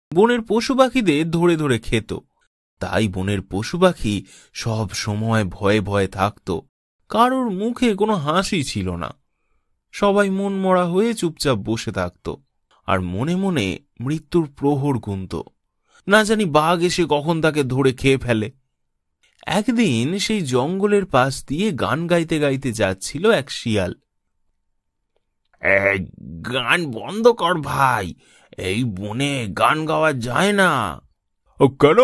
বনের পশু পাখিদের ধরে ধরে খেত। তাই বনের পশু পাখি সব সময় ভয়ে ভয়ে থাকত। কারোর মুখে কোনো হাসি ছিল না। সবাই মন মরা হয়ে চুপচাপ বসে থাকত আর মনে মনে মৃত্যুর প্রহর গুনত। না জানি বাঘ এসে কখন তাকে ধরে খেয়ে ফেলে। একদিন সেই জঙ্গলের পাশ দিয়ে গান গাইতে গাইতে যাচ্ছিল এক শিয়াল। গান বন্ধ কর ভাই, এই বনে গান গাওয়া যায় না। কেন?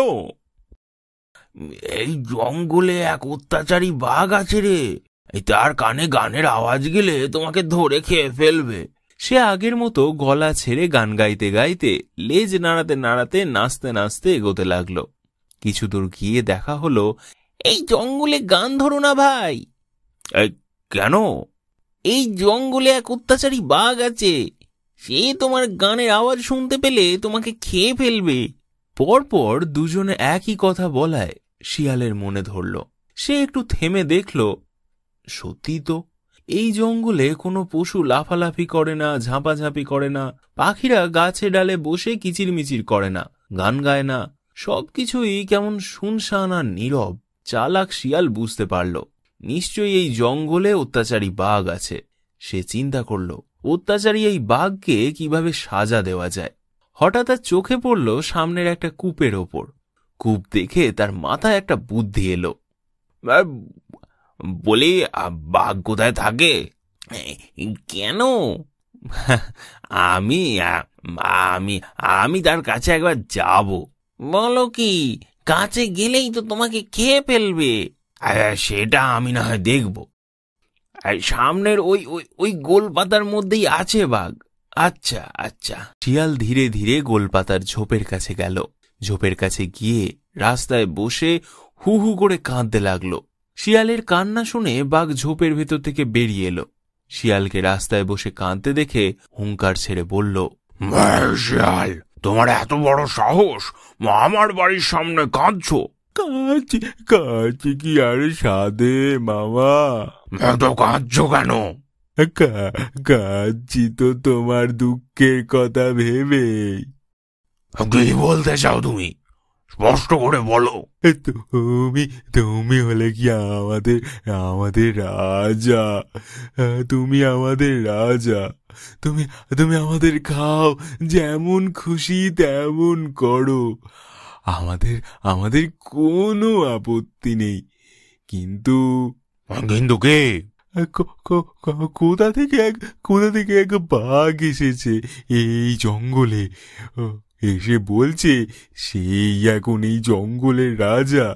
এই জঙ্গলে এক অত্যাচারী বাঘ আছে রে, তার কানে গানের আওয়াজ গেলে তোমাকে ধরে খেয়ে ফেলবে। সে আগের মতো গলা ছেড়ে গান গাইতে গাইতে লেজ নাড়াতে নাড়াতে নাচতে নাচতে এগোতে লাগলো। কিছু দূর গিয়ে দেখা হলো, এই জঙ্গলে গান ধরো না ভাই। কেন? এই জঙ্গলে এক অত্যাচারী বাঘ আছে, সে তোমার গানের আওয়াজ শুনতে পেলে তোমাকে খেয়ে ফেলবে। পরপর দুজনে একই কথা বলায় শিয়ালের মনে ধরল। সে একটু থেমে দেখল, সত্যি তো, এই জঙ্গলে কোনো পশু লাফালাফি করে না, ঝাঁপাঝাঁপি করে না, পাখিরা গাছে ডালে বসে কিচিরমিচির করে না, গান গায় না, সবকিছুই কেমন শুনশান আর নীরব। চালাক শিয়াল বুঝতে পারল নিশ্চয়ই এই জঙ্গলে অত্যাচারী বাঘ আছে। সে চিন্তা করল অত্যাচারী এই বাঘকে কিভাবে সাজা দেওয়া যায়। হঠাৎ তার চোখে পড়ল সামনের একটা কূপের ওপর। কূপ দেখে তার মাথায় একটা বুদ্ধি এলো। বলি, বাঘ কোথায় থাকে? কেন? আমি আমি আমি তার কাছে একবার যাব। বলো কি, কাছে গেলেই তো তোমাকে খেয়ে ফেলবে। সেটা আমি না হয় দেখব। সামনের ওই ওই ওই গোলপাতার মধ্যেই আছে বাঘ। আচ্ছা আচ্ছা। শিয়াল ধীরে ধীরে গোলপাতার ঝোপের কাছে গেল। ঝোপের কাছে গিয়ে রাস্তায় বসে হু হু করে কাঁদতে লাগলো। শিয়ালের কান্না শুনে বাঘ ঝোপের ভেতর থেকে বেরিয়ে এলো। শিয়ালকে রাস্তায় বসে কাঁদতে দেখে হুঙ্কার ছেড়ে বলল, শিয়াল, তোমার এত বড় সাহস, আমার বাড়ির সামনে কাঁদছো? কাঁদছি কি আর সাধে মামা? এত কাঁদছো কেন? কাঁদছি তো তোমার দুঃখের কথা ভেবে। কি বলতে চাও তুমি? স্পষ্ট করে বলো। তুমি তুমি হলে কি আমাদের আমাদের রাজা। তুমি আমাদের রাজা। তুমি তুমি আমাদের খাও, যেমন খুশি তেমন করো। আমাদের আমাদের কোনো আপত্তি নেই। কিন্তু কিন্তু কে? কোথা থেকে এক বাঘ এসেছে এই জঙ্গলে, এসে বলছে সেই এখন এই জঙ্গলের রাজা।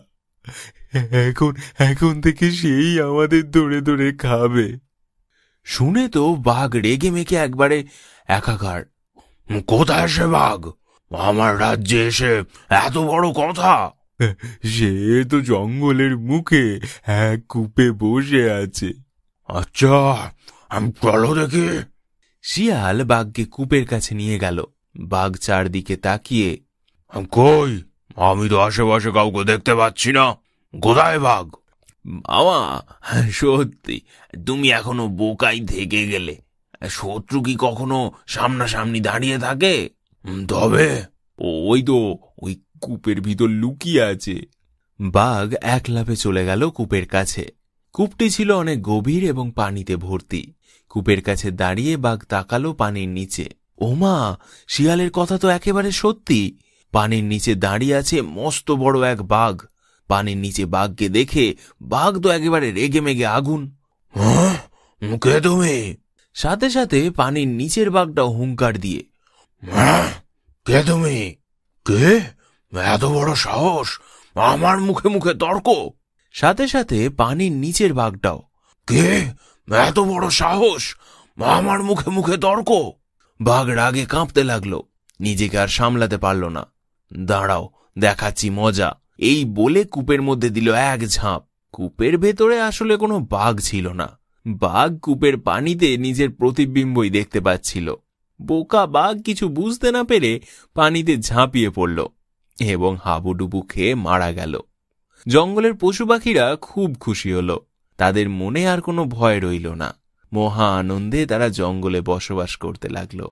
এখন এখন থেকে সেই আমাদের ধরে ধরে খাবে। শুনে তো বাঘ রেগে মেগে একবারে একাকার। কোথায় সে বাঘ? আমার রাজ্যে এসে এত বড় কথা? সে তো জঙ্গলের মুখে এক কূপে বসে আছে। আচ্ছা, আমি চলো দেখি। শিয়াল বাঘকে কূপের কাছে নিয়ে গেল। বাঘ চারদিকে তাকিয়ে, কই, আমি তো আশেপাশে কাউকে দেখতে পাচ্ছি না, কোথায় বাঘ? মামা, সত্যি তুমি এখনো বোকাই থেকে গেলে। শত্রু কি কখনো সামনাসামনি দাঁড়িয়ে থাকে? তবে ওই তো ওই কূপের ভিতর লুকিয়ে আছে। বাঘ এক লাফে চলে গেল কূপের কাছে। কূপটি ছিল অনেক গভীর এবং পানিতে ভর্তি। কূপের কাছে দাঁড়িয়ে বাঘ তাকালো পানির নিচে। ওমা, শিয়ালের কথা তো একেবারে সত্যি। পানির নিচে দাঁড়িয়ে আছে মস্ত বড় এক বাঘ। পানির নিচে বাঘকে দেখে বাঘ তো একেবারে রেগে মেগে আগুন। কে তুমি? সাথে সাথে পানির নিচের বাঘটাও হুঙ্কার দিয়ে, কে তুমি? কে? এত বড় সাহস, আমার মুখে মুখে তর্ক? সাথে সাথে পানির নিচের বাঘটাও, কে? এত বড় সাহস, আমার মুখে মুখে তর্ক? বাঘ রাগে কাঁপতে লাগলো, নিজেকে আর সামলাতে পারল না। দাঁড়াও, দেখাচ্ছি মজা, এই বলে কূপের মধ্যে দিল এক ঝাঁপ। কূপের ভেতরে আসলে কোনো বাঘ ছিল না। বাঘ কূপের পানিতে নিজের প্রতিবিম্বই দেখতে পাচ্ছিল। বোকা বাঘ কিছু বুঝতে না পেরে পানিতে ঝাঁপিয়ে পড়ল এবং হাবুডুবু খেয়ে মারা গেল। জঙ্গলের পশু পাখিরা খুব খুশি হল। তাদের মনে আর কোনো ভয় রইল না। মহা আনন্দে তারা জঙ্গলে বসবাস করতে লাগলো।